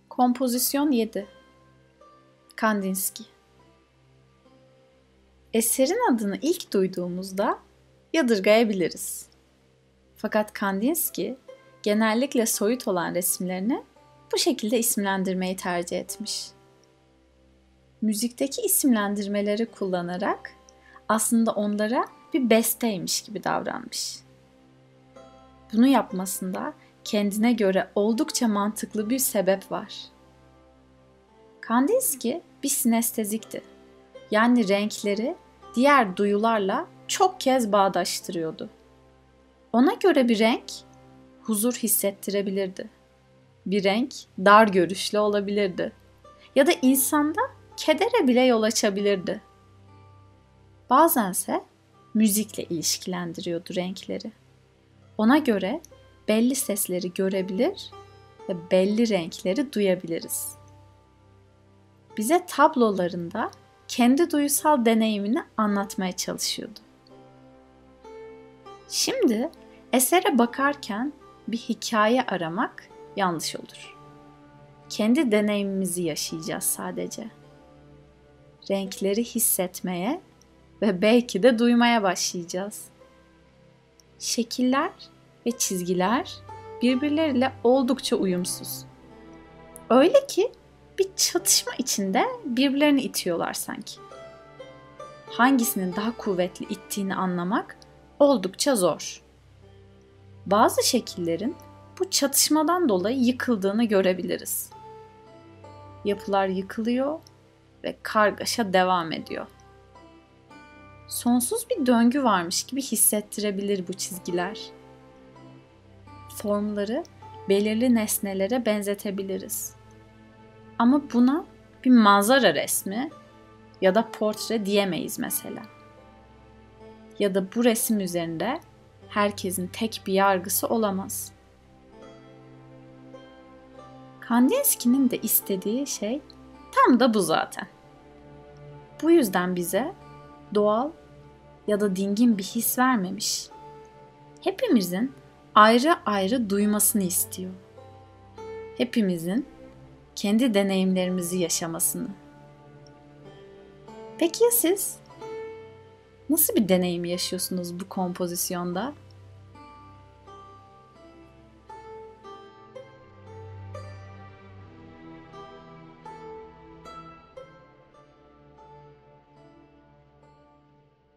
Kompozisyon 7. Kandinsky. Eserin adını ilk duyduğumuzda yadırgayabiliriz. Fakat Kandinsky genellikle soyut olan resimlerini bu şekilde isimlendirmeyi tercih etmiş. Müzikteki isimlendirmeleri kullanarak aslında onlara bir besteymiş gibi davranmış. Bunu yapmasında kendine göre oldukça mantıklı bir sebep var. Kandinsky bir sinestezikti. Yani renkleri diğer duyularla çok kez bağdaştırıyordu. Ona göre bir renk huzur hissettirebilirdi. Bir renk dar görüşlü olabilirdi. Ya da insanda kedere bile yol açabilirdi. Bazense müzikle ilişkilendiriyordu renkleri. Ona göre belli sesleri görebilir ve belli renkleri duyabiliriz. Bize tablolarında kendi duysal deneyimini anlatmaya çalışıyordu. Şimdi esere bakarken bir hikaye aramak yanlış olur. Kendi deneyimimizi yaşayacağız sadece. Renkleri hissetmeye ve belki de duymaya başlayacağız. Şekiller ve çizgiler birbirleriyle oldukça uyumsuz. Öyle ki bir çatışma içinde birbirlerini itiyorlar sanki. Hangisinin daha kuvvetli ittiğini anlamak oldukça zor. Bazı şekillerin bu çatışmadan dolayı yıkıldığını görebiliriz. Yapılar yıkılıyor ve kargaşa devam ediyor. Sonsuz bir döngü varmış gibi hissettirebilir bu çizgiler. Formları belirli nesnelere benzetebiliriz. Ama buna bir manzara resmi ya da portre diyemeyiz mesela. Ya da bu resim üzerinde herkesin tek bir yargısı olamaz. Kandinsky'nin de istediği şey tam da bu zaten. Bu yüzden bize doğal ya da dingin bir his vermemiş. Hepimizin ayrı ayrı duymasını istiyor. Hepimizin kendi deneyimlerimizi yaşamasını. Peki ya siz? Nasıl bir deneyim yaşıyorsunuz bu kompozisyonda?